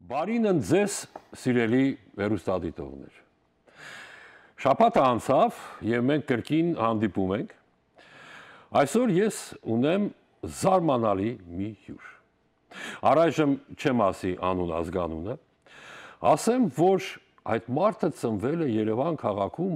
Բարին ընձեզ, սիրելի հեռուստադիտողներ։ Շաբաթը անցավ եւ մենք կրկին հանդիպում ենք։ Այսօր ես ունեմ զարմանալի մի հյուր։ Առայժմ չեմ ասի անուն ազգանունը, ասեմ, որ այդ մարդը ծնվել է Երևան քաղաքում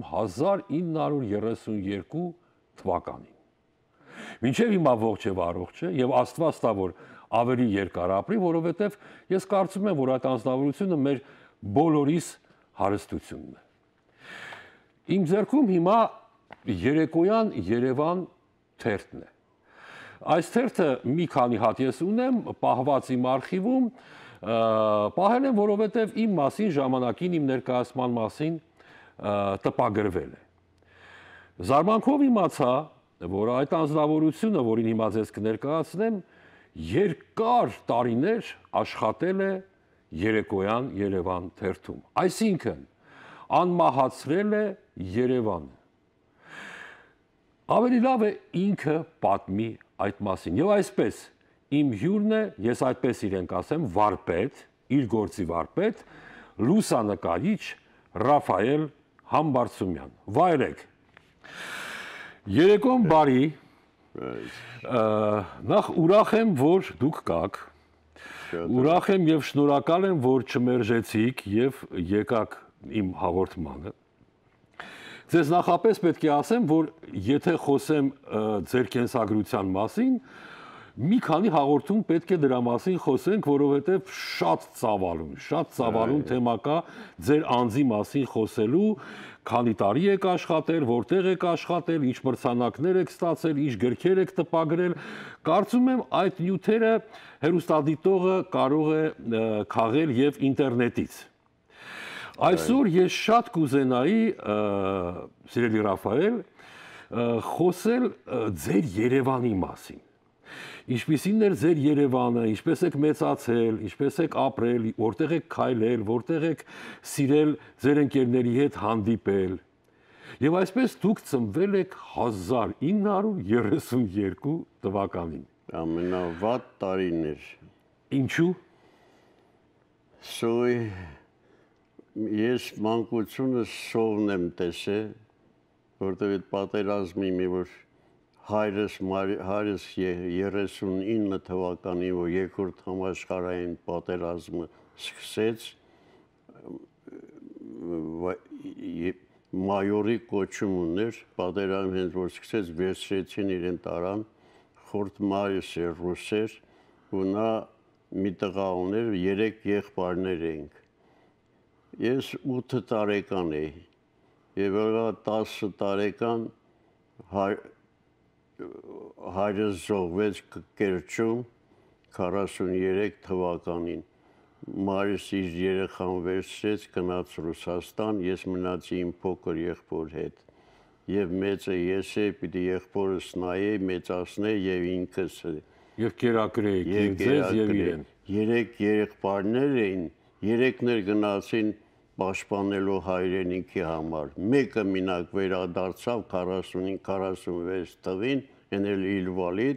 1932 թվականին։ Մինչև հիմա ողջ եւ առողջ է եւ Աստված տա, որ ավելի երկար ապրի, որովհետև ես կարծում եմ, որ այդ անձնավորությունը մեր բոլորիս հարստությունն է։ Իմ ձեռքում հիմա երեկոյան Երևան թերթն է։ Այս թերթը մի քանի հատ ես ունեմ, պահված իմ արխիվում, պահել եմ, որովհետև իմ մասին ժամանակին իմ ներկայացման մասին տպագրվել է։ Զարմանքով իմացա, որ այդ անձնավորությունը, որին հիմա ձեզ կներկայացնեմ, երկար տարիներ աշխատել է երեկոյան Երևան թերթում, այսինքն անմահացրել է Երևանը։ Ավելի լավ է ինքը պատմի այդ մասին, եւ այսպես իմ հյուրն է, ես այդպես իրեն կասեմ, վարպետ, իր գործի վարպետ, լուսանկարիչ Ռաֆայել Համբարձումյան։ Վայրեք։ Երեկոն բարի։ Նախ ուրախ եմ, որ դուք կաք, ուրախ եմ եւ շնորհակալ եմ, որ չմերժեցիք եւ եկաք իմ հաղորդմանը։ Ձեզ նախապես պետք է ասեմ, որ եթե խոսեմ ձեր կենսագրության մասին, մի քանի հաղորդում պետք է դրա մասին խոսենք, որովհետև շատ ծավալուն թեմա կա ձեր անձի մասին խոսելու, քանի տարի եք աշխատել, որտեղ եք աշխատել, ինչ մրցանակներ եք ստացել, ինչ գրքեր եք տպագրել, կարծում եմ այդ նյութերը հեռուստադիտողը կարող է քաղել եւ ինտերնետից։ Այսօր ես շատ կուզենայի, սիրելի Ռաֆայել, խոսել ձեր Երևանի մասին։ Ինչպիսին էր ձեր Երևանը, ինչպես եք մեծացել, ինչպես եք ապրել, որտեղ եք քայլել, որտեղ եք սիրել ձեր ընկերների հետ հանդիպել։ Եվ այսպես դուք ծնվել եք 1932 թվականին։ Ամենավատ տարին էր։ Ինչու՞։ Ես մանկությունս սովն եմ տեսել, որտեղ այդ պատերազմի մի որ հայրս 39 թվականին, որ երկրորդ համաշխարհային պատերազմը սկսեց, մայորի կոչում ուներ, պատերազմը հենց որ սկսեց, վերցրեցին իրեն տարան, խորտ մայրս էր ռուս էր, ու նա մի տղա ուներ, 3 եղբայրներ էինք։ Ես 8 տարեկան էի, եւ 10 տարեկան հայրս զոհվեց Կերճում 43 թվականին։ Մայրս իր երեխան վերցրեց, գնաց Ռուսաստան, ես մնացի իմ փոքր եղբոր հետ։ Եվ մեծը ես էի, պիտի եղբորս նայեի, մեծացնեի եւ ինքս։ Եվ կերակրեի ձեզ եւ իրեն։ 3 եղբայրներ էին, 3-ն էլ գնացին պաշտպանելու հայրենիքի համար։ Մեկը մինակ վերադարձավ 45-46 թվին, այն էլ ինվալիդ։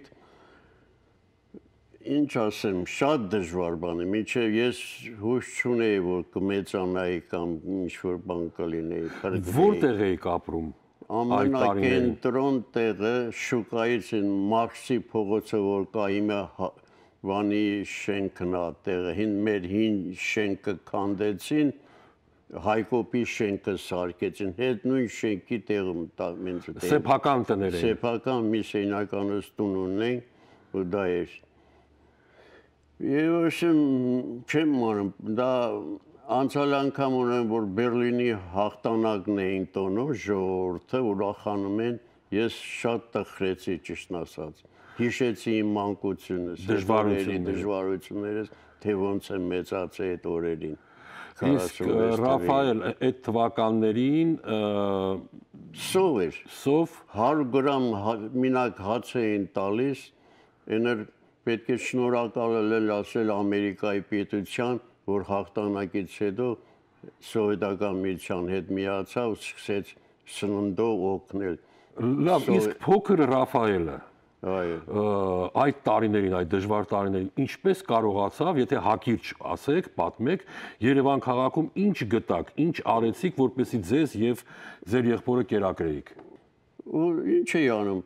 Ինչ ասեմ, շատ դժվար բան է, մինչև ես հույս չունեի, որ կմեծանայի կամ ինչ-որ բան կլինեի։ Որտեղ էիք ապրում։ Ամենակենտրոն տեղը շուկայից են Մաքսի փողոցը, որ կա հիմա Վանի շենքն է տեղը, մեր հին շենքը քանդեցին, Հայկոպի շենքը սարքեցին, հետ նույն շենքի տեղում սեփական տներ էին։ Սեփական մի սենյականոց տուն ունենք, ու դա էր։ Եվ չեմ մանում, դա անցյալ անգամ ունեմ, որ Բերլինի հաղթանակն էին տոնում, ժողովուրդը ուրախանում են, ես շատ տխրեցի, ճիշտն ասած։ Հիշեցի իմ մանկությունս, դժվարություններս, թե ոնց եմ մեծացել այդ օրերին։ Իսկ Ռաֆայել, այդ թվականներին սով էր, 100 գրամ մինակ հաց էին տալիս, այն էր պետք է շնորհակալ ասել Ամերիկայի պետության, որ հաղթանակից հետո սովետական միության հետ միացավ ու սկսեց սննդով օգնել։ Լավ, իսկ փոքր Ռաֆայելը այդ տարիներին, այդ դժվար տարիներին ինչպես կարողացավ, եթե հակիրճ ասեք, պատմեք, Երևան քաղաքում ինչ գտաք, ինչ արեցիք, որպեսզի ձեզ եւ ձեր եղբորը կերակրեիք։ Ու ինչ էի անում։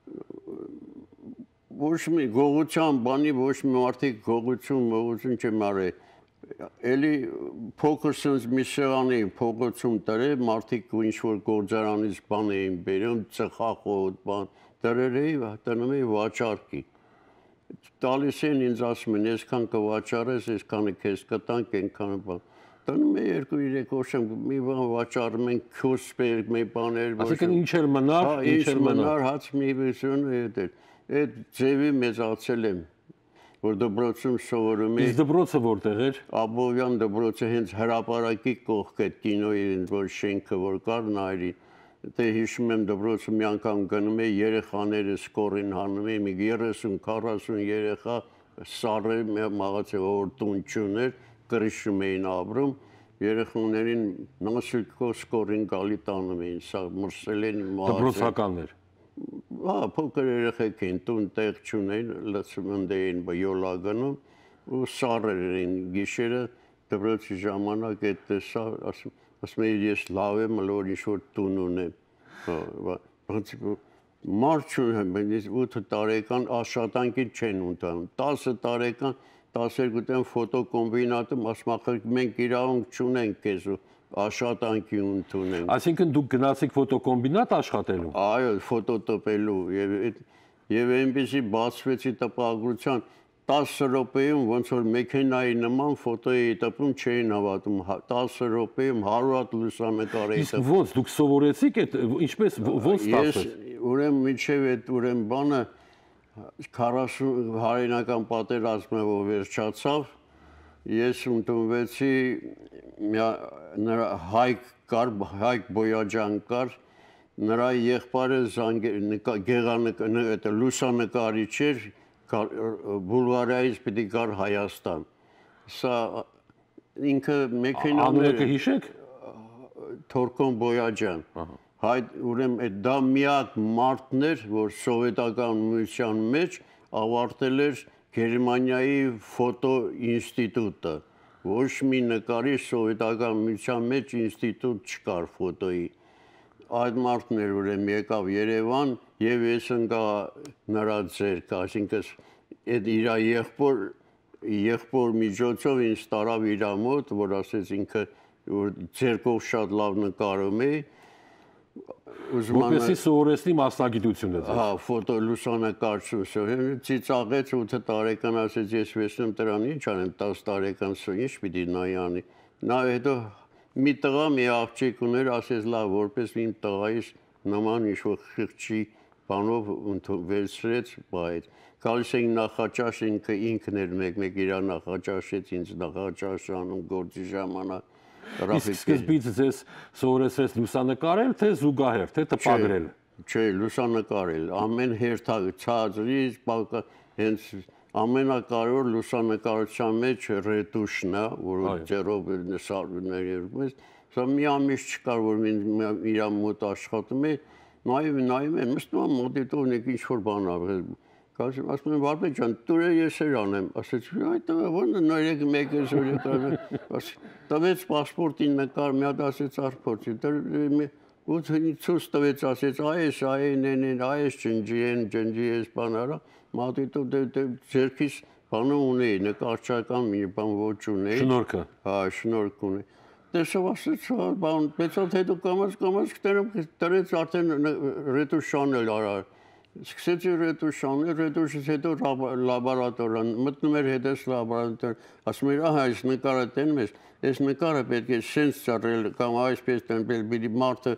Ոչ մի գողության բանի, ոչ մի մարդիկ գողություն չեմ արել։ Էլի փոքր sense մի սեղանի փողոցում դրել, մարդիկ ինչ որ գործարանից բան էին բերում, ծխախոտ, բան, դրել էի, տնում էի վաճառքի։ Տալիս են ինձ ասում են, այսքան կվաճառես, այսքանը քեզ կտանք, այնքանը բան։ Տնում էի 2-3 օր մի բան վաճառում են, քյոսպեր, մի բաներ, Այսինքն ինչ էր մնար, ինչ էր մնար, հաց մի բեսուն այդ ձևի մեծացել եմ, որ դպրոցում սովորում էի։ Իսկ դպրոցը որտեղ էր։ Աբովյան դպրոցը հենց հրապարակի կողք այդ կինոյի որ շենքը որ կար նայրի։ Դե հիշում եմ դպրոցը մի անգամ գնում էի երեխաները սկորին հանում էի մի 30-40 երեխա սառը մաղացե որ տուն չուներ կրիշում էին ապրում երեխաներին նասիլքով սկորին գալի տանում էին սա մրսել են դպրոցականներ։ Հա, փոքր երեխեք էին, տուն տեղ չունեին, լցմունդ էին յոլա գնում ու սառեր էին գիշերը դպրոցի ժամանակ այդ տեսա, ասում էի ես լավ եմ, որ ինչ-որ տուն ունեմ։ Մարդ չունեմ, 8 տարեկան աշխատանքի չեն ընդունում, 10 տարեկան, 12 տարեկան ֆոտոկոմբինատում ասում մենք իրավունք չունենք քեզ աշխատանքի ընդունենք։ Այսինքն դուք գնացիք ֆոտոկոմբինատ աշխատելու։ Այո, ֆոտո տպելու եւ այնպեսի բացվեցի տպագրության 10 րոպեում ոնց որ մեքենայի նման ֆոտոյի տպում չէին հավատում 10 րոպեում 100 հատ լուսանկար էի տպում։ Իսկ ոնց դուք սովորեցիք այդ ինչպես ոնց ստացվեց։ Ես ուրեմն միջև այդ ուրեմն բանը 40 հայրենական պատերազմը որ վերջացավ ես ընդունվեցի նրա Հայկ Բոյաջան կար նրա եղբայրը լուսանկարիչ էր Բուլղարիայից պիտի գար Հայաստան սա ինքը մեքենաներ Անունը կհիշեք Թորքոն Բոյաջան ուրեմն դա միակ մարդն էր որ սովետական միության մեջ ավարտել էր Գերմանիայի ֆոտո ինստիտուտը ոչ մի նկարիչ սովետական միության մեջ ինստիտուտ չկար ֆոտոյի այդ մարդն էր ուրեմն եկավ Երևան եւ ես ընկա նրա ձեռք այսինքն այդ իր եղբոր միջոցով ինձ տարավ իր մոտ որ ասեց ինքը որ ձեռքով շատ լավ նկարում է որպեսզի սովորեցնի մասնագիտությունը ձեզ։ Հա, ֆոտո լուսանկարչություն, ծիծաղեց 8 տարեկան ասեց ես վեսնեմ դրան ինչ անեմ 10 տարեկան ինչ պիտի նայի անի։ Նա հետո մի տղա մի աղջիկ ուներ ասեց լավ որպես իմ տղայիս նման ինչ-որ խիղճի բանով վերցրեց բայդ։ Գալիս էին նախաճաշ ինքն էր մեկ իր նախաճաշեց ինձ նախաճաշ անում գործի ժամանակ Իսկ սկզբից ձեզ սովորեցրեց լուսանկարել, թե զուգահեռ, թե տպագրել։ Չէ, լուսանկարել, ամեն հերթակ ցածրից, հենց ամենակարևոր լուսանկարության մեջ ռետուշն է, որ ձեռով սարուներում ես, սա մի ամիս չկար, որ իր մոտ աշխատում է, նայում եմ, մստում մոտիտորնիկ ինչ-որ բան ա, ասում եմ, Վարպետ ջան, տուր ես էր անեմ, ասեց, այդ ո՞ր նորեկ մեկ ես որ եկավ, տվեց պասպորտին նկար, մի հատ ասեց արփորձի, ու ցույց տվեց, ասեց, այս, այս ջնջի ես բան արա, մատիտո ձերքից բանը ունեի, նկարչական մի բան ոչ ունեի։ Շնորհքը։ Հա, շնորհք ունեի։ Տեսավ ասեց, բան, բայց հետո կամաց տրեց արդեն ռետուշանել արա։ Սկսեցի ռետուշանել, ռետուշից հետո լաբորատորիան, մտնում էր հետս լաբորատոր, ասում էր, ահա, այս նկարը տենում ես, այս նկարը պետք է սենց ծառել, կամ այսպես տնել, պիտի մարդը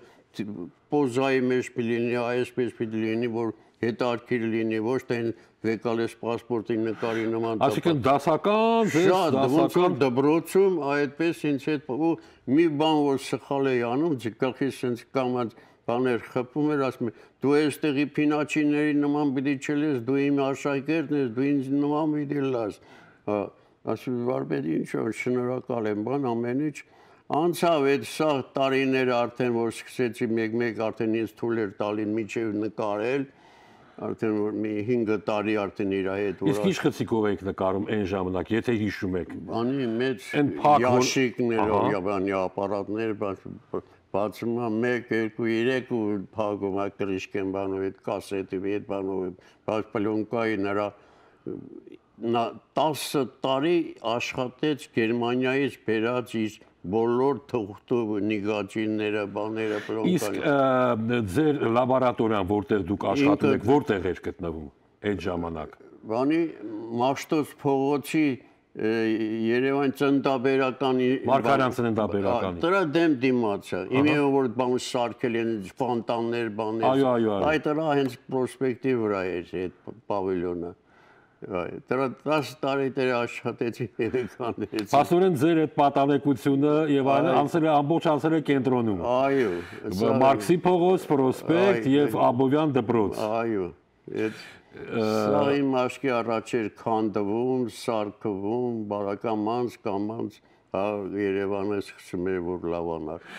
պոզայի մեջ պիտի լինի, այսպես պիտի լինի, որ հետաքրքիր լինի, ոչ թե վեկալես պասպորտի նկարի նման Այսինքն դասական, դասական դպրոցում այդպես ինձ հետ ու մի բան որ սխալ էի անում, գլխիս սենց կամած բաներ խփում էր, ասում էր դու այստեղի փինաչիների նման պիտի չլես, դու իմ աշակերտն ես, դու ինձ նման պիտի լաս։ Ասում Վարպետ ինչ որ շնորհակալ եմ, բան ամեն ինչ անցավ այդ սա տարիները արդեն որ սկսեցի մեկ-մեկ արդեն ինձ թույլ էր տալին միջև նկարել Արդեն մի 5 տարի արդեն իր հետ Իսկ ինչ խցիկով եք նկարում այն ժամանակ, եթե հիշում եք։ Բանի մեծ յաշիկներով, բանի ապարատներ, բացում է 1, 2, 3 ու փակում է կրիշկեն բանով այդ կասետի հետ բանով, բայց պլյոնկայի նրա 10 տարի աշխատեց Գերմանիայից բերած իր բոլոր թուղթով նիգաճինները, բաները, Իսկ ձեր լաբորատորիան, որտեղ դուք աշխատում եք, որտեղ էր գտնվում այդ ժամանակ։ Բանի Մաշտոց փողոցի Երևան ծննդաբերականի Մարգարյան ծննդաբերականի։ Դրա դեմ դիմացա։ Իմի որ բան սարքել են ֆոնտաններ, բաներ։ Այդ դրա հենց պրոսպեկտի վրա էր այդ պավիլյոնը։ Դրա 10 տարի դեր աշխատեցի երեխաներից։ Փաստորեն ձեր այդ պատանեկությունը եւ այլն ամբողջ անցել է կենտրոնում։ Այո։ Մարկսի փողոց, պրոսպեկտ եւ Աբովյան դպրոց։ Այո։ Սա իմ աչքի առաջ էր քանդվում, սարքվում, բարակամանց, կամանց, Երևանը սկսում էր որ լավանար։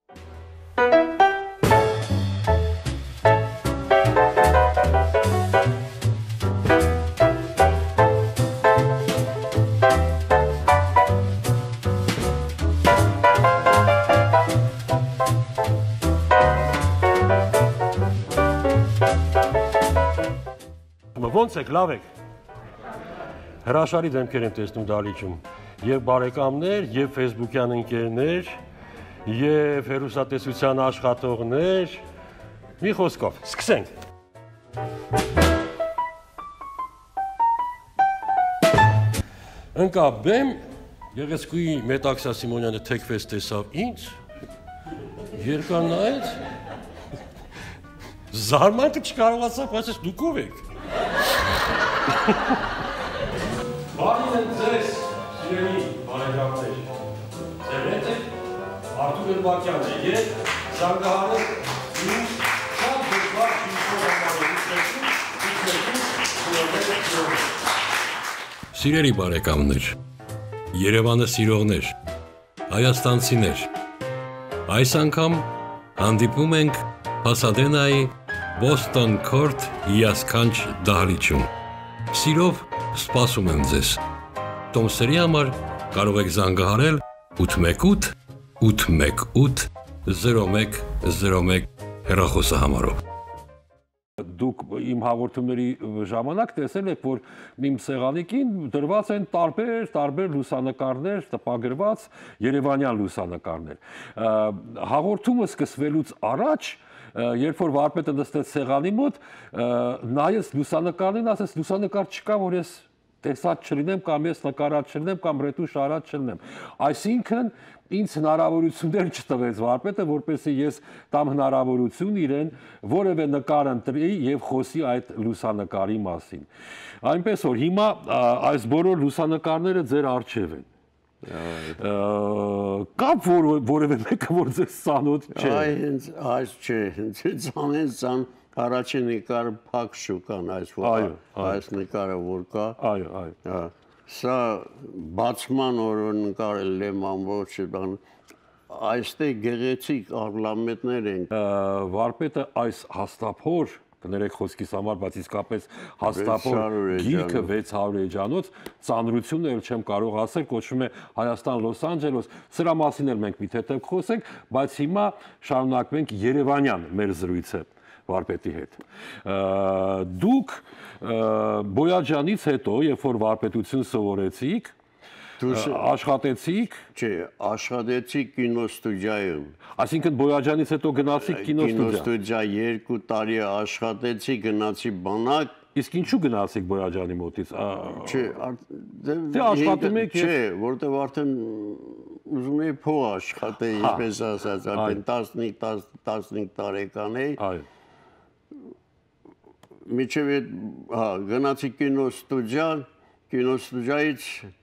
Ոնց եք, լավ եք։ Հրաշալի դեմքեր եմ տեսնում դահլիճում։ Եվ բարեկամներ, եւ Facebook-յան ընկերներ, եւ հեռուստատեսության աշխատողներ։ Մի խոսքով, սկսենք։ Ընկա բեմ, Գեղեցկուհի Մետաքսա Սիմոնյանը թեքվեց տեսավ ինձ, երկար նայեց, զարմանքը չկարողացավ, ասեց դուք ով եք։ Բարին են ձեզ, սիրելի բարեկամներ, ձեր հետ եք Արտուր Երբակյանն է և զանգահարել ինձ շատ դժվար շինքով Սիրելի բարեկամներ, Երևանը սիրողներ, հայաստանցիներ, այս անգամ հանդիպում ենք Փասադենայի Boston Court հիասքանչ դահլիճում։ Սիրով սպասում եմ ձեզ։ Տոմսերի համար կարող եք զանգահարել 818 818 0101 հեռախոսահամարով։ Դուք իմ հաղորդումների ժամանակ տեսել եք, որ իմ սեղանիկին դրված են տարբեր լուսանկարներ, տպագրված երևանյան լուսանկարներ։ Հաղորդումը սկսվելուց առաջ երբ որ վարպետը նստեց սեղանի մոտ, նայեց լուսանկարին, ասեց լուսանկար չկա, որ ես տեսած չլինեմ կամ ես նկարած չլինեմ կամ ռետուշ արած չլինեմ։ Այսինքն ինձ հնարավորություններ չտվեց վարպետը, որպեսզի ես տամ հնարավորություն իրեն որևէ նկար ընտրի եւ խոսի այդ լուսանկարի մասին։ Այնպես որ հիմա այս բոլոր լուսանկարները ձեր առջև են։ Կապ որևէ մեկը որ ձեզ ծանոթ չէ։ Հենց այս չէ, հենց ամեն առաջին նկարը փակ շուկան այս նկարը որ կա։ Այո։ Սա բացման օրը նկարել եմ ամբողջ բան։ Այստեղ գեղեցիկ արլամետներ են։ Վարպետը այս հաստափոր կներեք խոսքիս համար, բայց իսկապես հաստափոր գիրքը 600 էջանոց ծանրությունը էլ չեմ կարող ասել, կոչվում է Հայաստան Լոս Անջելոս։ Սրա մասին էլ մենք մի թեթև խոսենք, բայց հիմա շարունակվենք Երևանյան մեր զրույցը վարպետի հետ։ Դուք Բոյաջյանից հետո, երբ որ վարպետություն սովորեցիք, աշխատեցիք։ Չէ, աշխատեցի կինոստուդիայում։ Այսինքն Բոյաջյանից հետո գնացիք կինոստուդիա 2 տարի աշխատեցի, գնացի բանակ։ Իսկ ինչու գնացիք Բոյաջյանի մոտից։ Չէ, դե աշխատում եք։ Չէ, որտեղ արդեն ուզում էի փող աշխատեի, ինչպես ասած, արդեն 15 տարեկան էի։ Այո։ Միջև այդ, գնացի կինոստուդիայից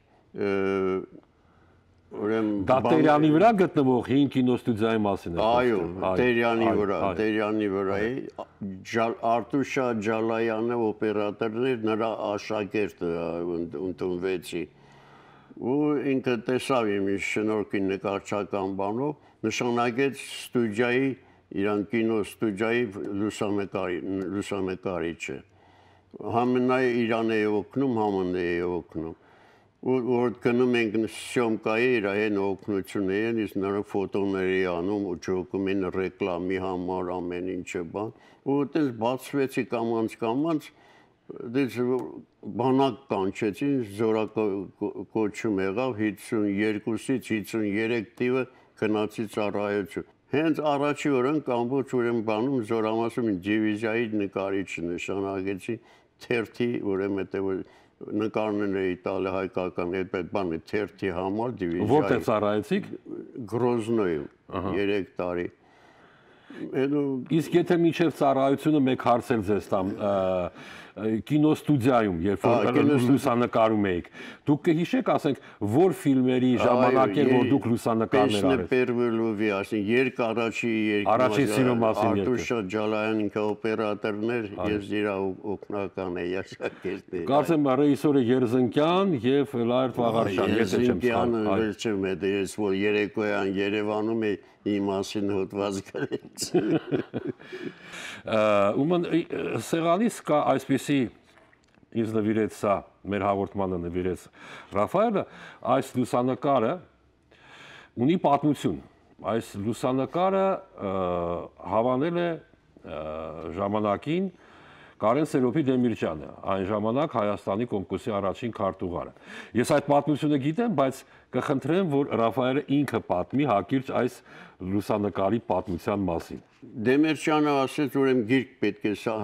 Դա Տերյանի վրա գտնվող հին կինոստուդիայի մասին է։ Այո, Տերյանի վրա է։ Արտուշա Ջալայանը օպերատորն էր, նրա աշակերտը ընդունվեցի։ Ու ինքը տեսավ իմ շնորհքի նկարչական բանով, նշանակեց ստուդիայի իրան կինոստուդիայի լուսանկարիչը։ Համենայ իրան է օգնում, համն է օգնում։ Որ գնում ենք սյոմկայի իր այն օգնությունը են, իսկ նրանք ֆոտոների անում ու ջոկում են ռեկլամի համար ամեն ինչը բան։ Ու այդպես բացվեցի կամանց դες բանակ կանչեցին, զորակոչում եղավ 52-ից 53 տիվը գնացի ծառայություն։ Հենց առաջի օրն ամբողջ ուրեմն բանում զորամասում դիվիզիայի նկարիչը նշանակեցի թերթի ուրեմն հետո նկարներ էի տալի հայկական այդ բանը թերթի համար դիվիզիայի։ Որտեղ ծառայեցիք։ Գրոզնոյում 3 տարի։ Իսկ եթե մինչև ծառայությունը մեկ հարցել ձեզ տամ կինոստուդիայում, երբ որ լուսանկարում էիք, դուք կհիշեք, ասենք, որ ֆիլմերի ժամանակ էր, որ դուք լուսանկարներ արեցիք։ Պերվելովի, ասենք, Առաջին սիրո մասին երկը։ Արտուշ Ջալայան ինքը օպերատորներ, ես իր օգնական էի աշակերտներ։ Կարծեմ ռեժիսորը Երզնկյան եւ Լայրդ Վաղարշյան, եթե չեմ Երզնկյանը վերջում է, ես որ երեկոյան Երևանում էի իմ մասին հոդված գրեց։ Ուրեմն սեղանից կա այսպիսի ինձ նվիրեց սա, մեր հաղորդմանը նվիրեց Ռաֆայելը, այս լուսանկարը ունի պատմություն։ Այս լուսանկարը հավանել է ժամանակին Կարեն Սերոբի Դեմիրճյանը, այն ժամանակ Հայաստանի Կոմկուսի առաջին քարտուղարը։ Ես այդ պատմությունը գիտեմ, բայց կխնդրեմ, որ Ռաֆայելը ինքը պատմի հակիրճ այս լուսանկարի պատմության մասին։ Դեմիրճյանը ասեց, ուրեմն գիրք պետք է սա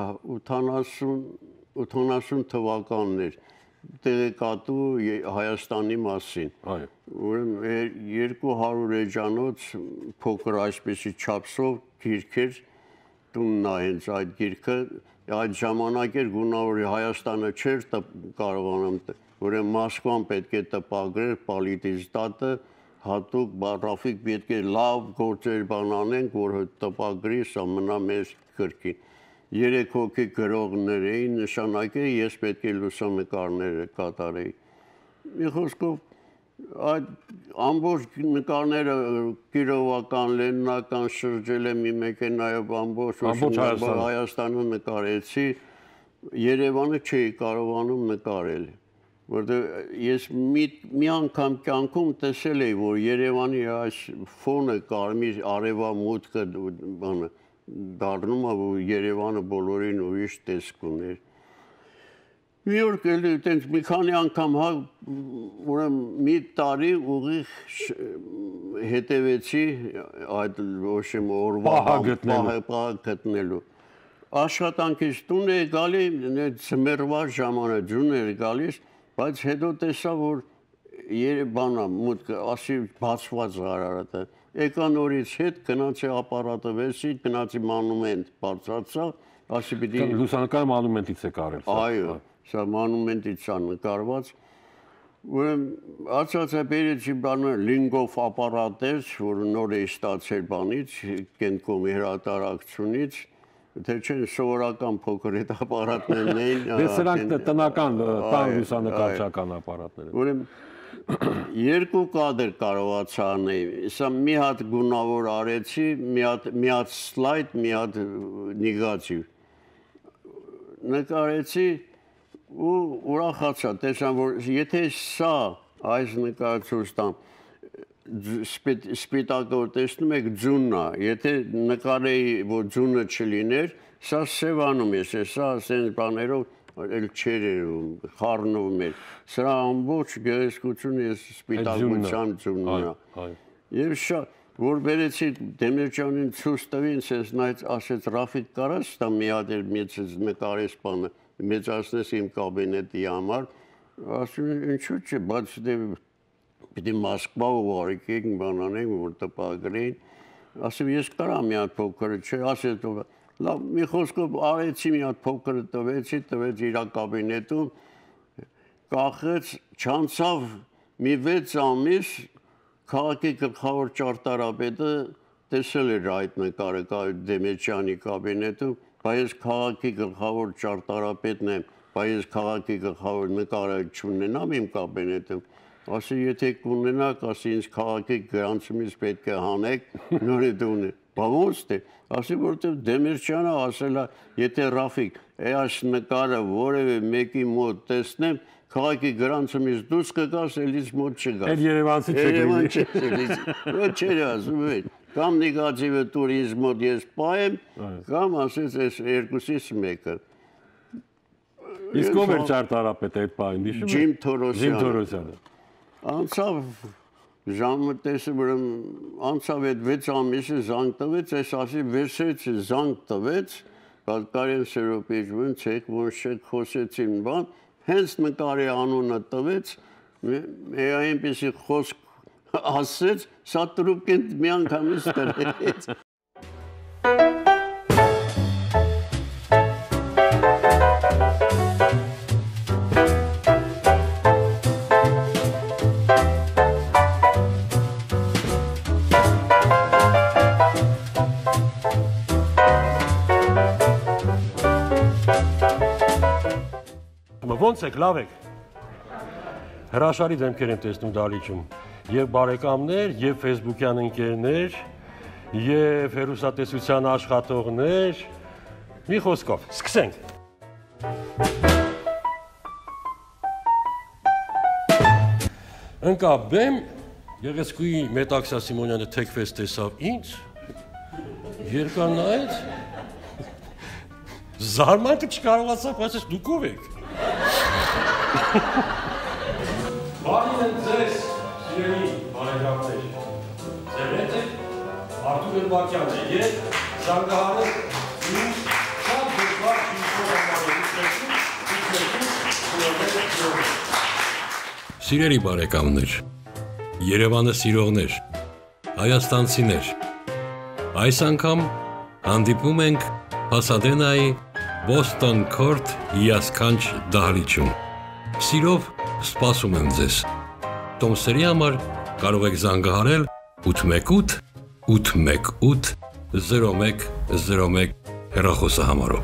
80 թվականներ տեղեկատու Հայաստանի մասին։ Այո։ Ուրեմն 200 էջանոց փոքր այսպեսի չափսով գիրքեր տունն է հենց այդ գիրքը այդ ժամանակ էր գունավոր Հայաստանը չէր կարողանում ուրեմն Մոսկվան պետք է տպագրեր պոլիտիզտատը հատուկ Ռաֆիկ պետք է լավ գործեր բան անենք որ տպագրի սա մնա մեր գրքին 3 հոգի գրողներ էին նշանակել ես պետք է լուսանկարները կատարեի մի խոսքով այդ ամբողջ նկարները կիրովական, լենինական շրջել եմ մի մեքենայով ամբողջ Հայաստանը նկարեցի, Երևանը չէի կարողանում նկարել, որտեղ ես մի անգամ կյանքում տեսել էի, որ Երևանի այս ֆոնը կարմիր արևամուտքը դառնում է, որ Երևանը բոլորին ուրիշ տեսք ուներ։ Մի օր այտենց մի քանի անգամ ուրեմն մի տարի ուղիղ հետևեցի այդ ոչմ օրվա պահը գտնելու աշխատանքից տուն էի գալի ծմերվա ժամանակ ջուն էր գալիս բայց հետո տեսա որ Երևանը մուտքը ասի բացված արարատը եկա նորից հետ գնացի ապարատը վեսի գնացի մանումենտ բարձրացա ասի պիտի լուսանկար մանումենտից է կարել այո Սա մանումենտից է նկարված, ուրեմն ասացա բերեցի բանը լինգով ապարատ էր, որ նոր է ստացել բանից, կենտկոմի հրատարակությունից, թե չեն սովորական փոքր այդ ապարատներն էին։ Դե սրանք տնական տան լուսանկարչական ապարատներ են։ Ուրեմն երկու կադր կարողացա անել, սա մի հատ գունավոր արեցի, մի հատ սլայդ, մի հատ նեգատիվ։ Նկարեցի ու ուրախացա, տեսան, որ եթե սա այս նկարացուց տամ, սպիտակը որ տեսնում եք ձունն է, եթե նկարեի, որ ձունը չլիներ, սա սևանում ես, սա ասենց բաներով էլ չեր երում, խառնվում էր, սրա ամբողջ գեղեցկությունը ես սպիտակության ձունն է։ Եվ շատ, որ բերեցի Դեմիրճյանին ցույց տվի, ինձ ասեց Ռաֆիկ կարաս տա մի հատ մեծ նկարես բանը մեծացնես իմ կաբինետի համար, ասում ինչու՞ չէ, բայց պիտի Մոսկվա ուղարկենք, բան անենք, որ տպագրեին, ասում ես կարամ մի հատ փոքրը, չէ, ասեց լավ, մի խոսքով արեցի մի հատ փոքրը տվեց իր կաբինետում, կախեց, չանցավ մի 6 ամիս, քաղաքի գլխավոր ճարտարապետը տեսել էր այդ նկարը Դեմիրճյանի կաբինետում, բայց քաղաքի գլխավոր ճարտարապետն եմ, բայց քաղաքի գլխավոր նկարը չունենամ իմ կաբինետում, ասի եթե կունենաք, ասի ինձ քաղաքի գրանցումից պետք է հանեք, նորեդունը։ Բա ո՞նց է։ Ասի որտեվ Դեմիրճյանը ասել է, եթե Ռաֆիկ, այս նկարը որևէ մեկի մոտ տեսնեմ, քաղաքի գրանցումից դուրս կգաս, էլից մոտ չգաս։ Էլ Երևանցի Ոչ չէր ասում այն։ Կամ նեգատիվը տուր ինձ մոտ ես պահեմ, կամ ասես այս երկուսից մեկը։ Իսկ ով էր ճարտարապետը այդ պահին, հիշում եք։ Ջիմ Թորոսյանը։ Ջիմ Թորոսյանը։ Անցավ ժամը տեսը վրում անցավ այդ 6 ամիսը զանգ տվեց, այս ասի վերսերից զանգ տվեց, Կարեն Սերոպեջվին ցեք ոնց չեք խոսեցին բան, հենց նկարի անունը տվեց, այնպեսի խոսք ասեց, սա տրուպկեն մի անգամից տրեց։ Ոնց եք, լավ եք։ Հրաշալի դեմքեր եմ տեսնում դահլիճում։ Եվ բարեկամներ, եւ Facebook-յան ընկերներ, եւ հեռուստատեսության աշխատողներ։ Մի խոսքով, սկսենք։ Ընկավ բեմ, Գեղեցկուհի Մետաքսա Սիմոնյանը թեքվեց տեսավ ինձ։ Երկար նայեց։ Զարմանքը չկարողացավ, ասես դուք ով եք։ Բարին են ձեզ, սիրելի բարեկամներ, ձեր հետ է Արտուր Էլբակյանն է և զանգահարը ինձ շատ դժվար Սիրելի բարեկամներ, Երևանը սիրողներ, հայաստանցիներ, այս անգամ հանդիպում ենք Փասադենայի Boston Court հիասքանչ դահլիճում։ Սիրով սպասում եմ ձեզ։ Տոմսերի համար կարող եք զանգահարել 818 818 0101 հեռախոսահամարով։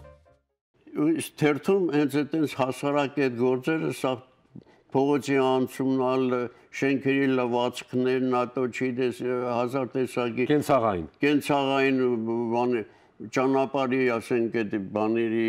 Թերթում հենց այդպես հասարակ այդ գործերը սա փողոցի անցումնալ շենքերի լվացքներն ատո չիդես հազար տեսակի կենցաղային բան ճանապարհի ասենք այդ բաների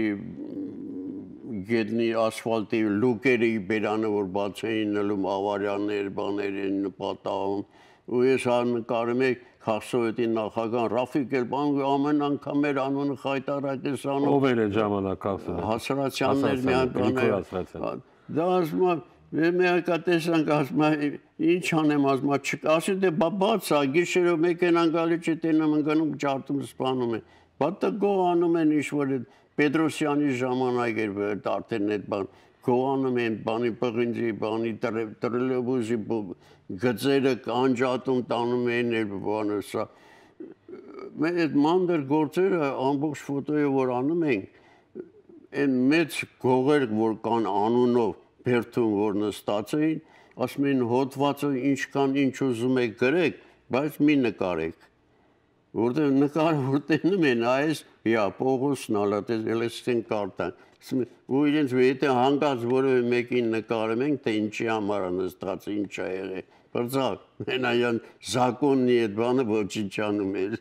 գետնի ասֆալտի լուկերի բերանը որ բաց էին նլում ավարիաներ բաներ են նպատաղում ու ես նկարում եմ Խաղսովետի նախագահ Ռաֆիկ Էլբան ամեն անգամ մեր անունը խայտարակես անում ով էր այդ ժամանակ Հասարացյաններ միայն բաներ դա ասում Մեկատեսանք ասում ինչ անեմ ասում ասի դե բաց է գիշերով մեկենան գալի չտենամ ընկնում ջարդում սպանում են բատը գողանում են ինչ-որ Պետրոսյանի ժամանակ էր արդեն այդ բան գողանում են բանի պղինձի բանի տրելոբուզի գծերը անջատում տանում են բանը սա մեր այդ մանդր գործերը ամբողջ ֆոտոյը որ անում ենք այն մեծ գողեր որ կան անունով բերթում որ նստած էին ասում են հոդվածը ինչքան ինչ ուզում եք գրեք բայց մի նկարեք որտեղ նկարը որ տենում են այս հա Պողոսն ալատես էլեստեն կարտան ու իրենց եթե հանգած որևէ մեկին նկարում ենք թե ինչի համար է նստած ինչ է եղել բրձակ մենայան զակոննի այդ բանը ոչինչ անում էր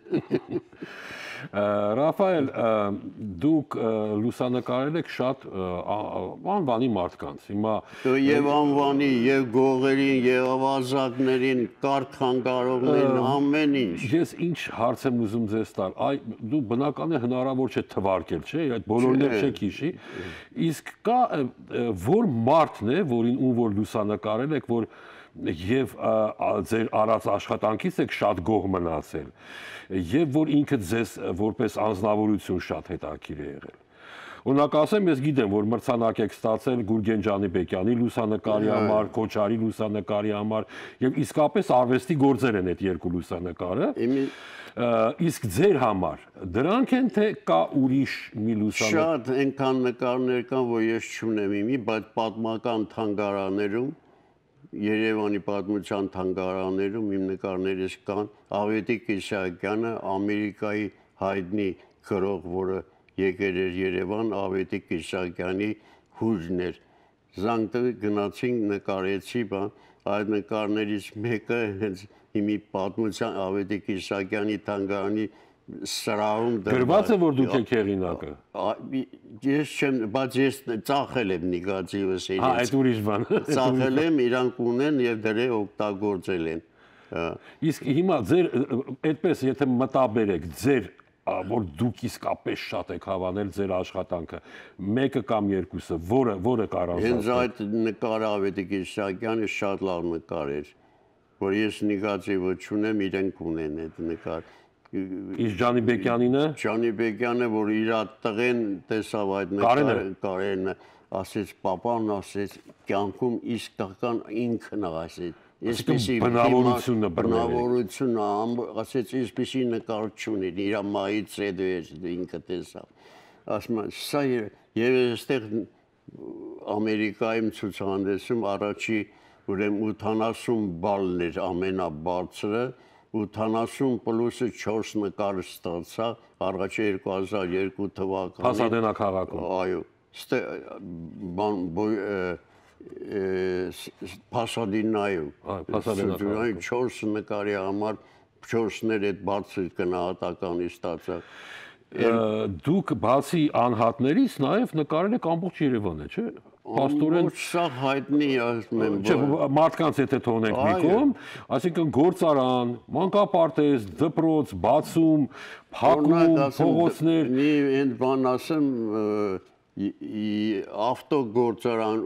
Ռաֆայել, դուք լուսանկարել եք շատ անվանի մարդկանց։ Հիմա եւ անվանի, եւ գողերին, եւ ավազակներին, կարգանկարողներին, ամեն ինչ։ Ես ինչ հարց եմ ուզում ձեզ տալ։ Այ դու բնական է հնարավոր չէ թվարկել, չէ՞, այդ բոլորն էլ չեք հիշի։ Իսկ կա որ մարդն է, որին ում որ լուսանկարել եք, որ եւ ձեր արած աշխատանքից եք շատ գող մնացել եւ որ ինքը ձեզ որպես անձնավորություն շատ հետաքրքիր է եղել։ Օրինակ ասեմ, ես գիտեմ, որ մրցանակ եք ստացել Գուրգեն Ջանիբեկյանի լուսանկարի համար, Քոչարի լուսանկարի համար եւ իսկապես արվեստի գործեր են այդ երկու լուսանկարը։ Իսկ ձեր համար դրանք են թե կա ուրիշ մի լուսանկար։ Շատ այնքան նկարներ կան, որ ես չունեմ իմի, բայց պատմական թանգարաններում Երևանի պատմության թանգարաններում իմ նկարներս կան Ավետիք Իսահակյանը Ամերիկայի հայտնի գրող, որը եկել էր Երևան, Ավետիք Իսահակյանի հույրն էր զանգ գնացինք նկարեցի, բան, այդ նկարներից մեկը հենց իմի պատմության Ավետիք Իսահակյանի թանգարանի սրահում գրված է որ դուք եք հեղինակը։ Ես չեմ, բայց ես ծախել եմ նիգատիվս իրենց։ Հա, այդ ուրիշ բան։ Ծախել եմ, իրանք ունեն եւ դրե օգտագործել են։ Իսկ հիմա ձեր այդպես եթե մտաբերեք ձեր որ դուք իսկապես շատ եք հավանել ձեր աշխատանքը, մեկը կամ երկուսը, որը կարանցած։ Հենց այդ նկարը Ավետիք Իսահակյանը շատ լավ նկար էր, որ ես նիգատիվը չունեմ, իրենք ունեն այդ նկար։ Իսկ Ջանիբեկյանինը։ Ջանիբեկյանը, որ իր տղեն տեսավ այդ նկարը, Կարենը, ասեց, պապան ասեց, կյանքում իսկական ինքն է ասեց։ Այսպեսի բնավորությունը, ասեց, այսպեսի նկար չունի, իր մայից հետո ինքը տեսավ։ Ասում եմ, սա եւ այստեղ Ամերիկայում ցուցահանդեսում առաջի ուրեմն 80 բալն էր ամենաբարձրը, 80+4 նկար ստացա առաջի 2002 թվականին Փասադենա քաղաքում։ Այո, Փասադենայում 4 նկարի համար 4-ներ այդ բարձր գնահատականի ստացա։ Դուք բացի անհատներից նաև նկարել եք ամբողջ Երևանը, չէ՞։ Պաստորեն սա հայտնի ասում եմ, չէ, մարդկանց եթե թողնենք մի կողմ, այսինքն գործարան, մանկապարտեզ, դպրոց, բացում, փակում, փողոցներ, մի այն բան ասեմ, ավտոգործարան,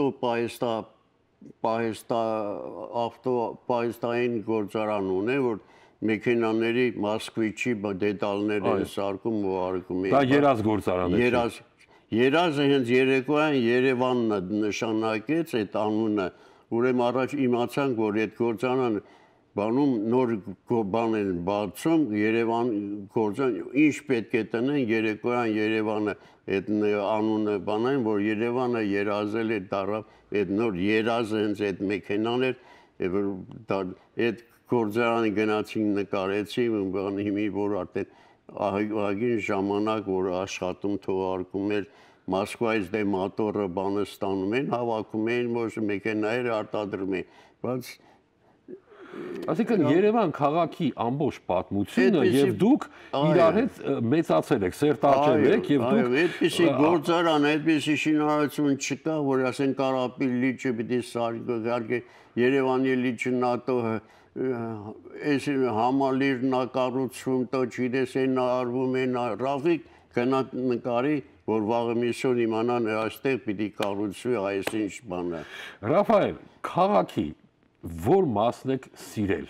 ավտոպահեստային գործարան ունե, որ մեքենաների Մոսկվիչի դետալներ են սարքում ու արկում։ Դա երազ գործարան է։ Երազը հենց երեկոյան Երևանն նշանակեց այդ անունը, ուրեմն առաջ իմացանք, որ այդ գործարանը բանում նոր բան են բացում, Երևան գործան, ինչ պետք է տնեն երեկոյան Երևանը այդ անունը բանային, որ Երևանը երազել է դարավ այդ նոր երազը հենց այդ մեքենան էր, այդ գործարանը գնացին նկարեցի, բան հիմի որ արդեն ահագին ժամանակ որ աշխատում թողարկում էր Մոսկվայից դե մոտորը բանը ստանում են, հավաքում են, որ մեքենաները արտադրում են, բայց այսինքն Երևան քաղաքի ամբողջ պատմությունը եւ դուք իրար հետ մեծացել եք, սերտաճել եք եւ դուք այդպեսի գործարան, այդպեսի շինարարություն չկա, որ ասեն Կարապի լիճը պիտի սարքել, Երևանի լիճը ՆԱՏՕ այս համալիրն ակառուցում, տո չգիտես են արվում են, Ռաֆիկ գնա նկարի, որ վաղը միսոն իմանան այստեղ պիտի կառուցվի այս ինչ բանը։ Ռաֆայել, քաղաքի որ մասն եք սիրել։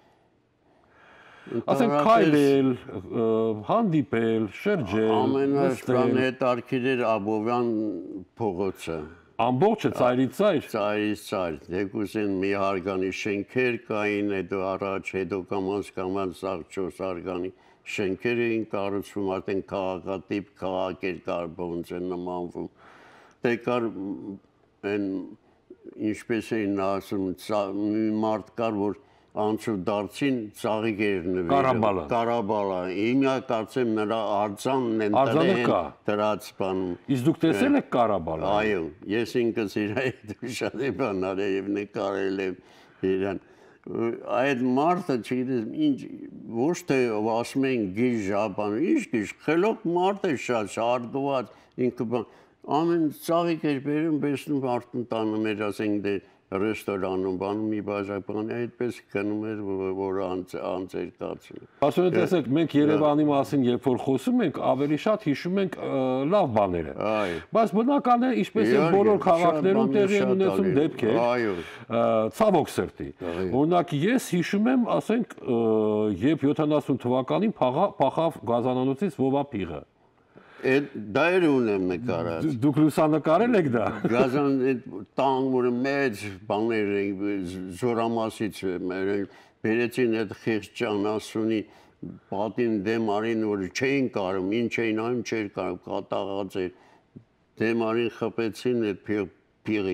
Ասենք քայլել, հանդիպել, շրջել, ամենաշան հետարքիր էր Աբովյան փողոցը։ Ամբողջը ծայրից ծայր։ Ծայրից ծայր։ Դեկուսեն մի հարգանի շենքեր կային, հետո առաջ, հետո կամաց սաղ 4 հարգանի շենքեր էին կառուցվում, արդեն քաղաքատիպ քաղաք էր կար ոնց է նմանվում։ Դե կար այն ինչպես էին ասում, մի մարդ կար, որ անցուդարձին ծաղիկ էր նվիրել։ Կարաբալը։ Հիմա կարծեմ նրա արձանն են դրած բանում։ Իսկ դուք տեսել եք Կարաբալը։ Այո, ես ինքս իր հետ շատ է բանալ եւ նկարել եմ իրան։ Այդ մարդը չգիտես ինչ ոչ թե ասում են գիժ ժապան, ինչ գիժ, խելոք մարդ է շատ շարդված, ինքը բան ամեն ծաղիկ էր բերում, բեսնում արդեն տանում էր, ասենք դե ռեստորանում, բանում մի բաժակ բան, այդպես գնում էր, որ անձեր կացնում։ Ասում եք, տեսեք, մենք Երևանի մասին երբ որ խոսում ենք, ավելի շատ հիշում ենք լավ բաները։ Բայց բնական է, ինչպես է բոլոր քաղաքներում տեղի են ունեցում դեպքեր, ցավոք սրտի։ Օրինակ ես հիշում եմ, ասենք, երբ 70 թվականին փախավ Գազանանոցից Վովա փիղը։ Դա էր ունեմ նկարած։ Դուք լուսանկարել եք դա։ Գազան տան որ մեծ բաներ զորամասից բերեցին այդ խեղճան ասունի պատին դեմ արին որ չէին կարում, ինչ էին անում չէր կարում, կատաղած էր։ Դեմ արին խփեցին այդ փիղին։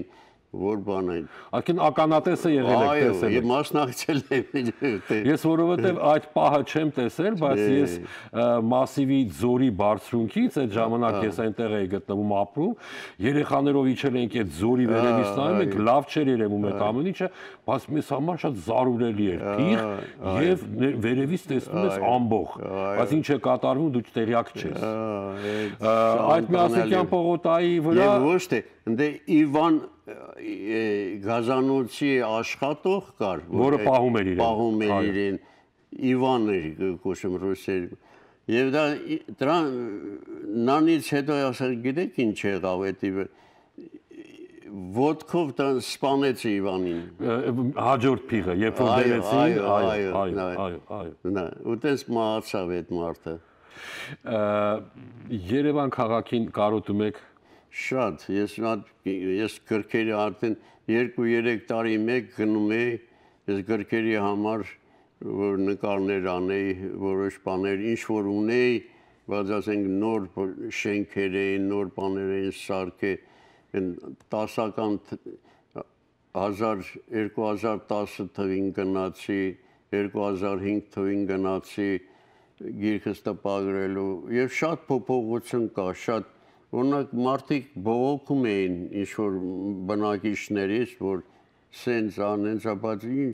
որ բան է։ Այսինքն ականատեսը եղել եք տեսել։ Այո, մասնակցել եմ։ Ես որովհետև այդ պահը չեմ տեսել, բայց ես մասիվի ձորի բարձրունքից այդ ժամանակ ես այնտեղ էի գտնվում ապրում, երեխաներով իջել ենք այդ ձորի վերևից նայում ենք, լավ չէր երևում այդ ամեն ինչը, բայց մեզ համար շատ զարուրելի էր, փիղ եւ վերևից տեսնում ես ամբողջ, բայց ինչ է կատարվում դու տեղյակ չես։ Այդ Միասնիկյան պողոտայի վրա Եվ ոչ թե դե Իվան գազանոցի աշխատող կար, որը պահում էր իրեն, Իվան էր կոչում ռուսեր։ Եվ դրանից հետո ասել գիտեք ինչ եղավ էդի ոտքով սպանեց Իվանին։ Հաջորդ փիղը, երբ որ դերեցին, այո։ Ուտես մահացավ այդ մարդը։ Երևան քաղաքին կարոտում եք Շատ, ես գրքերի արդեն 2-3 տարի մեկ գնում էի, ես գրքերի համար որ նկարներ անեի, որոշ բաներ ինչ որ ունեի, բայց ասենք նոր շենքեր էին, նոր բաներ էին սարքել, 10-ական 2010 թվին գնացի, 2005 թվին գնացի գիրքս տպագրելու եւ շատ փոփոխություն կա, շատ Օրինակ մարդիկ բողոքում էին ինչ-որ բնակիչներից, որ սենց անենց, բայց ինչ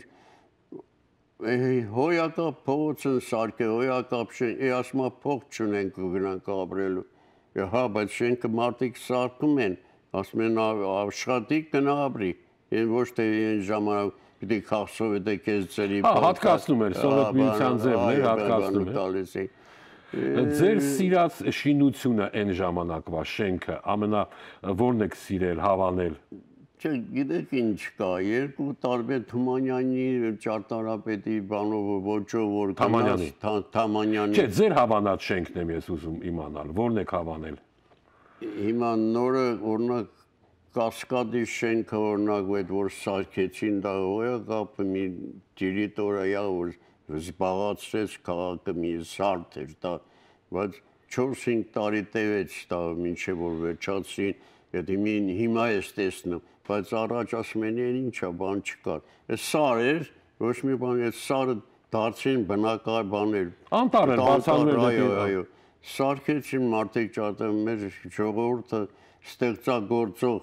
հոյակապ փողոցն սարքե, հոյակապ շենք, ասում է փող չունենք գնանք ապրելու։ Հա, բայց շենքը մարդիկ սարքում են, ասում են աշխատի գնա ապրի, են ոչ թե այն ժամանակ պիտի քաղսովետը քեզ ծերի։ Հա, հատկացնում էր, Սովետ միության ձևներ հատկացնում էր։ Ձեր սիրած շինությունը այն ժամանակվա շենքը որն եք սիրել, հավանել։ Չէ, գիտեք ինչ կա, երկու տարբեր Թումանյանի ճարտարապետի բանով ոճով որ Թամանյանի։ Չէ, ձեր հավանած շենքն եմ ես ուզում իմանալ, որն եք հավանել։ Հիմա նորը օրինակ Կասկադի շենքը օրինակ այդ որ սարքեցին դա հոյակապը մի տերիտորիա որ զբաղացրեց քաղաքը մի սարդ էր դա, բայց 4-5 տարի տևեց դա մինչև որ վերջացին, հիմա ես տեսնում, բայց առաջ ասում են ինչա բան չկար, այս սար էր, ոչ մի բան, այս սարը դարձին բնակար բաներ, անտառ էր բացառներ, այո, սարքեցին մարդիկ ճարտարապետը, մեր ժողովուրդը ստեղծագործող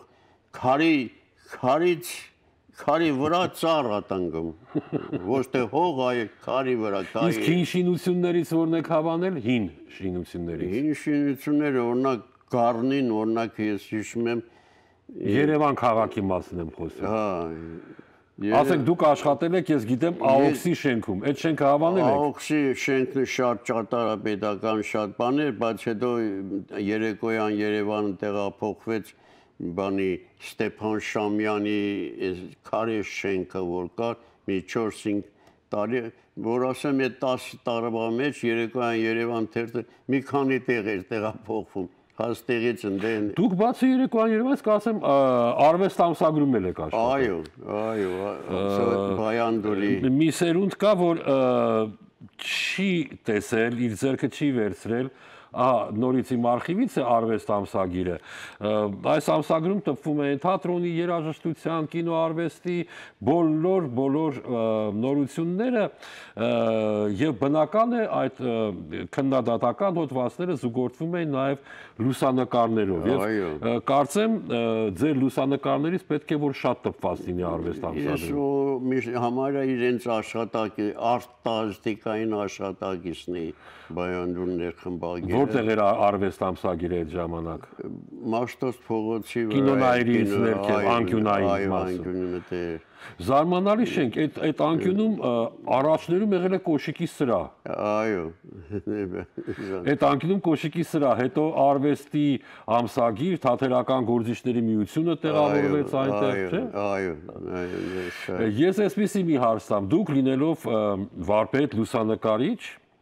քարի վրա ծառ ատանգում, ոչ թե հող այ քարի վրա։ Իսկ հին շինություններից որն եք հավանել, հին շինություններից։ Հին շինությունները օրինակ Գառնին, օրինակ ես հիշում եմ Երևան քաղաքի մասին եմ խոսում։ Հա։ Ասենք դուք աշխատել եք, ես գիտեմ, ԱՕՔՍ-ի շենքում, այդ շենքը հավանել եք։ ԱՕՔՍ-ի շենքը շատ ճարտարապետական շատ բաներ, բայց հետո երեկոյան Երևանը տեղափոխվեց բանի Ստեփան Շամյանի քարե շենքը որ կար մի 4-5 տարի որ ասեմ այդ 10 տարվա մեջ երեկոյան Երևան թերթը մի քանի տեղ էր տեղափոխվում հաստեղից ընդեն Դուք բացի երեկոյան Երևանից կասեմ արվեստ ամսագրում եք աշխատել այո Բայանդուրի մի սերունդ կա որ չի տեսել իր ձեռքը չի վերցրել նորից իմ արխիվից է արվեստ ամսագիրը այս ամսագրում տպվում են թատրոնի երաժշտության կինոարվեստի բոլոր նորությունները եւ բնական է այդ քննադատական հոդվածները զուգորդվում են նաեւ լուսանկարներով եւ կարծեմ ձեր լուսանկարներից պետք է որ շատ տպված լինի արվեստ ամսագրում ես համարյա իրենց աշխատակի արտասթիկային աշխատակիցն է Բայանդուրներ խմբագիրը Որտեղ էր արվեստ ամսագիրը այդ ժամանակ Մաշտոց փողոցի վրա կինոնայրից ներքև անկյունային մասը Զարմանալի շենք այդ անկյունում առաջներում եղել է կոշիկի սրահ Այո Այդ անկյունում կոշիկի սրահ հետո արվեստի ամսագիր թատերական գործիչների միությունը տեղավորվեց այնտեղ չէ Այո Ես այսպեսի մի հարց տամ դուք լինելով վարպետ լուսանկարիչ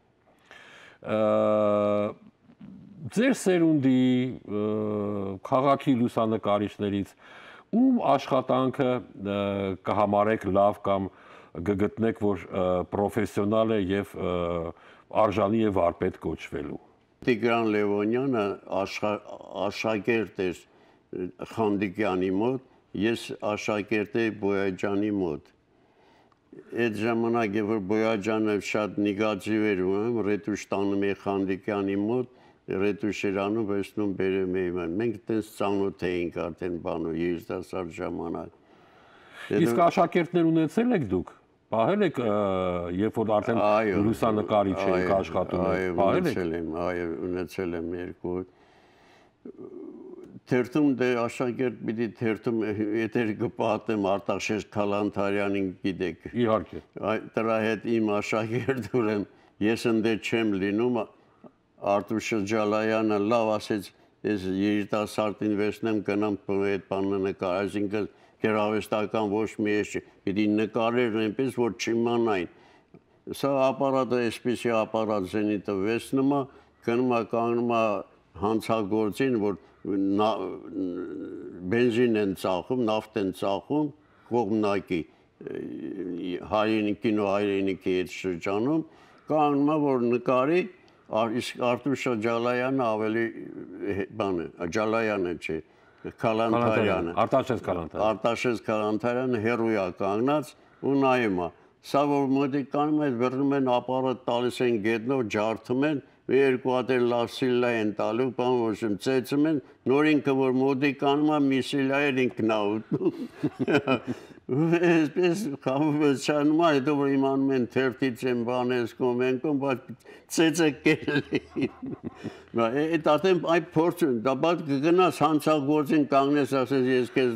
ձեր սերունդի քաղաքի լուսանկարիչներից ում աշխատանքը կհամարեք լավ կամ կգտնեք որ պրոֆեսիոնալ է եւ արժանի է վարպետ կոչվելու Տիգրան Լևոնյանը աշակերտ էր Խանդիկյանի մոտ ես աշակերտ էի Բոյաջանի մոտ։ Այդ ժամանակ որ Բոյաջանը շատ նիգատիվ էր ունում, ռետուշ տանում էի Խանդիկյանի մոտ, ռետուշ էր անում, վերցնում բերում էի ման։ Մենք այդպես ծանոթ էինք արդեն բանո երիտասարդ ժամանակ։ Իսկ աշակերտներ ունեցել եք դուք։ Պահել եք, երբ որ արդեն լուսանկարիչ եք աշխատում, պահել եք։ Այո, ունեցել եմ երկու։ Թերթում դե աշակերտ պիտի թերթում եթե կպատեմ Արտաշես Քալանթարյանին գիտեք։ Իհարկե։ Դրա հետ իմ աշակերտ ուրեմն ես ընդ չեմ լինում Արտուր Շրջալայանը լավ ասեց ես երիտասարդին վերցնեմ գնամ այդ բանը նկար այսինքն գերավեստական ոչ մի էջ պիտի նկարեր այնպես որ չիմանային սա ապարատը այսպեսի ապարատ զենիտը վերցնում է գնում է կանգնում է հանցագործին որ բենզին են ծախում նավթ են ծախում կողմնակի հայրենիքի հետ շրջանում կանգնում է որ նկարի իսկ Արտուր Շրջալայանը ավելի բանը Ջալայանը չէ Քալանթարյանը Արտաշես Քալանթարյանը հերոյա կանգնած ու նայում է սա որ մոտիկ կանում է վերնում են ապարատ տալիս են գետնով ջարդում են երկու հատ լավ սիլա են տալու բան ոչ ծեծում են նոր ինքը որ մոտիկ կանում է մի սիլա էր ինքն այսպես խաղում է հետո որ իմանում են թերթից են բանես կոմենկոմ բայց ծեծեկել այդ արդեն այդ փորձը դա բաց կգնաս հանցագործին կանգնես ասես ես քեզ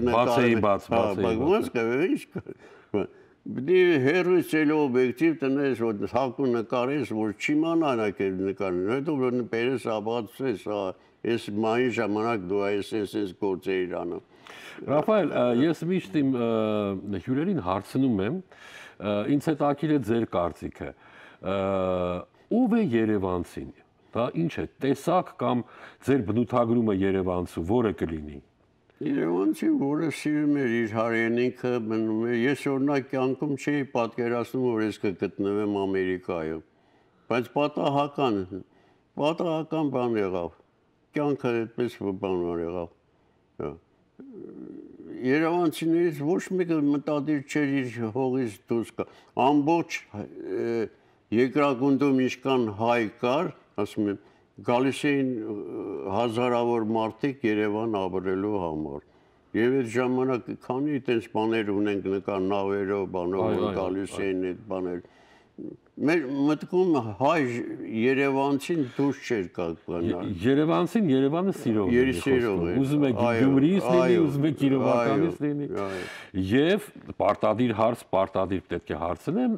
նկարեմ Բդի հերույց էլ օբյեկտիվ տնես որ հակու նկարես որ չիմանանա կեր նկարն հետո որ բերես աբացես այս մայի ժամանակ դու այս գործեր անում Ռաֆայել ես միշտ իմ հյուրերին հարցնում եմ ինձ հետաքրքիր է ձեր կարծիքը ով է երևանցին դա ինչ է տեսակ կամ ձեր բնութագրումը երևանցու որը կլինի Երևանցին, որը սիրում էր իր հայրենիքը, մնում էր, ես օրինակ կյանքում չէի պատկերացնում, որ ես կգտնվեմ Ամերիկայում, բայց պատահական բան եղավ, կյանքը այդպես բան եղավ։ Երևանցիներից ոչ մեկը մտադիր չէր իր հողից դուրս գա, ամբողջ երկրագնդում ինչքան հայ կար, ասում եմ, գալիս էին հազարավոր մարդիկ Երևան ապրելու համար։ Եվ այդ ժամանակ քանի այդպես բաներ ունենք նկար նավերով, բանով գալիս էին այդ բաներ։ Մեր մտքում հայ Երևանցին դուրս չէր գալ։ Երևանցին Երևանը սիրող է։ Ուզում եք Գյումրիից լինի, ուզում եք Կիրովականից լինի։ Եվ պարտադիր հարց, պարտադիր պետք է հարցնեմ,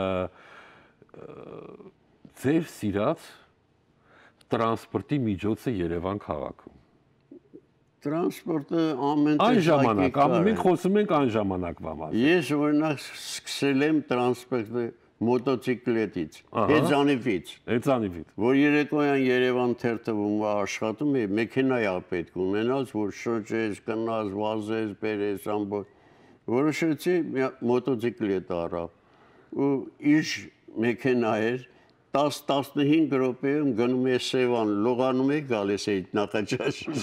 ձեր սիրած տրանսպորտի միջոցը Երևան քաղաքում։ Տրանսպորտը ամեն այն ժամանակ, մենք խոսում ենք այն ժամանակվա մասին։ Ես օրինակ սկսել եմ տրանսպորտը մոտոցիկլետից, հեծանիվից, որ երեկոյան Երևան թերթվում աշխատում էի, մեքենա է պետք ունենալ, որ շրջես, գնաս, վազես, բերես ամբողջ։ Որոշեցի մոտոցիկլետ առա։ Ու իր մեքենա էր 10-15 րոպեում գնում է Սևան, լողանում է գալիս է նախաճաշի։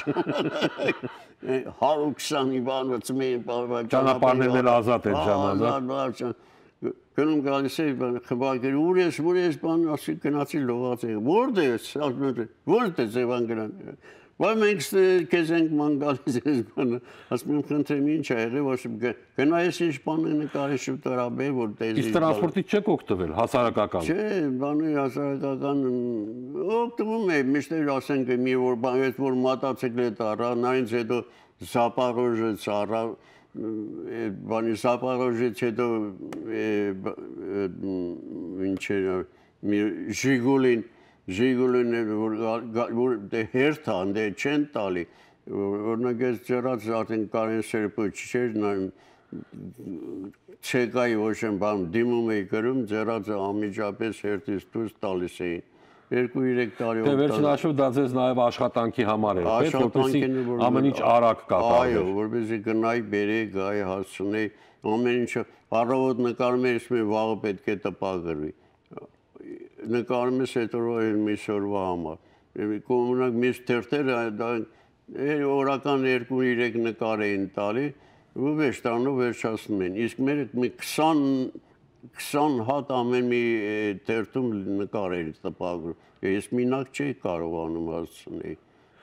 120 իվանոց մեկ ճանապարհներն էլ ազատ են ժամանակ։ Գնում գալիս է խմբակեր, ուր ես բան ասի գնացի լողած է։ Որտե Սևան գնան։ Բայց մենք քեզ ենք ման գալիս ես բանը, ասում եմ խնդրեմ ինչ ա եղել, որ գնայես ինչ բան նկարի շուտարաբե որ տեսի։ Իսկ տրանսպորտից չեք օգտվել հասարակական։ Չէ, բանը հասարակական օգտվում է, միշտ ասենք մի որ բան այդ որ մոտոցիկլետ առա, նայից հետո Զապարոժից առա, բանի Զապարոժից հետո ինչ էր մի Ժիգուլին որ հերթ անդե չեն տալի, օրինակ ես ջրած արդեն կարեն սերպը չէր չեկայի ոչ եմ բան դիմում էի գրում, ջրածը ամիջապես հերթից դուրս տալիս էին, 2-3 տարի Դե վերջին հաշվով դա ձեզ նաև աշխատանքի համար էր, պետք որպեսզի ամեն ինչ արագ կատարվի։ Այո, որպեսզի գնայի, բերեի, գայի, հասցնեի, ամեն ինչը առավոտ նկարում էի, ասում էի վաղը պետք է տպագրվի։ Նկարում ես հետո մի շորվա համար։ Կոմունակ միշտ թերթերը օրական 2-3 նկար էին տալի, ու վերջանով վերջացնում են։ Իսկ մեր մի 20 հատ ամեն մի թերթում նկարել տպագրում։ Ես մինակ չէի կարողանում հասցնել։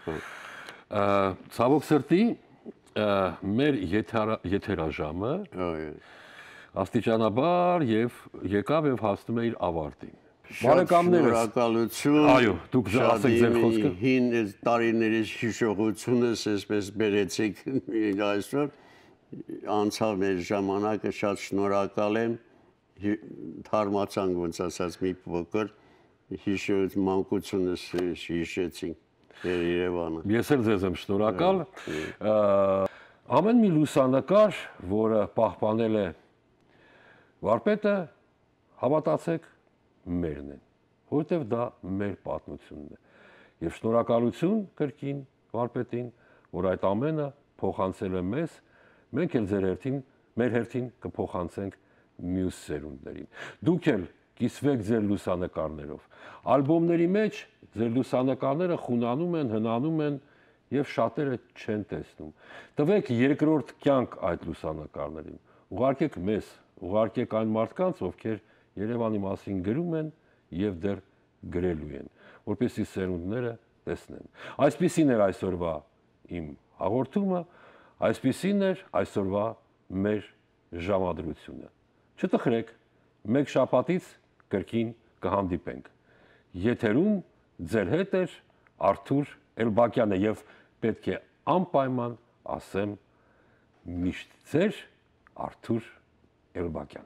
Ցավոք սրտի մեր եթերաժամը աստիճանաբար եկավ եւ հասնում է իր ավարտին։ Բարեկամներս, շնորհակալություն։ Այո, դուք ասեք ձեր խոսքը։ Հին տարիներից հիշողությունս այսպես բերեցիք այսօր անցավ մեր ժամանակը, շատ շնորհակալ եմ։ Թարմացանք ոնց ասած մի փոքր հիշեց մանկությունս հիշեցինք Երևանը։ Ես էլ ձեզ եմ շնորհակալ։ Ամեն մի լուսանկար, որը պահպանել է վարպետը, հավատացեք, մերն են, որովհետև դա մեր պատմությունն է։ Եվ շնորհակալություն կրկին վարպետին, որ այդ ամենը փոխանցել է մեզ, մենք էլ մեր հերթին կփոխանցենք մյուս սերունդներին։ Դուք էլ կիսվեք ձեր լուսանկարներով։ Ալբոմների մեջ ձեր լուսանկարները խունանում են, հնանում են եւ շատերը չեն տեսնում։ Տվեք երկրորդ կյանք այդ լուսանկարներին։ Ուղարկեք մեզ, ուղարկեք այն մարդկանց, ովքեր Երևանի մասին գրում են եւ դեռ գրելու են, որպեսզի սերունդները տեսնեն։ Այսպիսին էր այսօրվա իմ հաղորդումը, այսպիսին էր այսօրվա մեր ժամադրությունը։ Չտխրեք, մեկ շաբաթից կրկին կհանդիպենք։ Եթերում ձեր հետ էր Արթուր Էլբակյանը եւ պետք է անպայման ասեմ միշտ ձեր Արթուր Էլբակյան։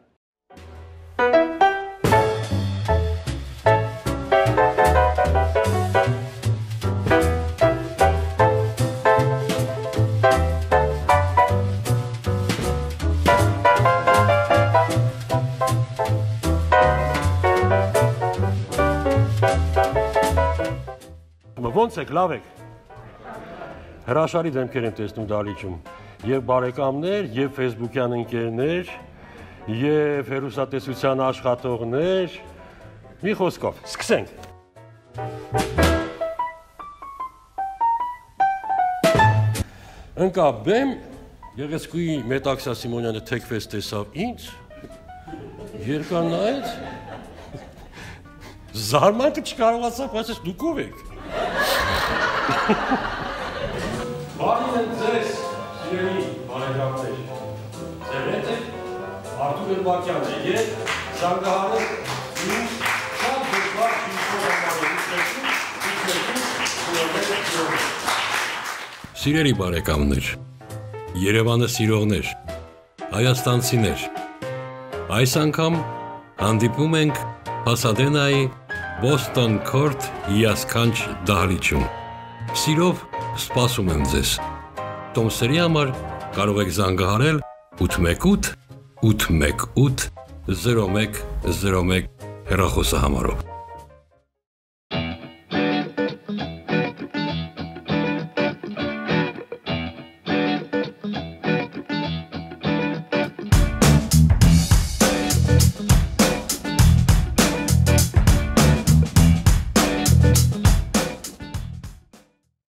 Ոնց եք, լավ եք։ Հրաշալի դեմքեր եմ տեսնում դահլիճում։ Եվ բարեկամներ, եւ Facebook-յան ընկերներ, եւ հեռուստատեսության աշխատողներ։ Մի խոսքով, սկսենք։ Ընկավ բեմ, Գեղեցկուհի Մետաքսա Սիմոնյանը թեքվեց տեսավ ինձ, երկար նայեց, զարմանքը չկարողացավ, ասեց դուք ով եք։ Բարին են ձեզ, սիրելի բարեկամներ, ձեր հետ է Արթուր Էլբակյանն է և զանգահարել ինձ շատ դժվար Սիրելի բարեկամներ, Երևանը սիրողներ, հայաստանցիներ, այս անգամ հանդիպում ենք Փասադենայի Boston Court հիասքանչ դահլիճում։ Սիրով սպասում եմ ձեզ։ Տոմսերի համար կարող եք զանգահարել 818 818 0101 հեռախոսահամարով։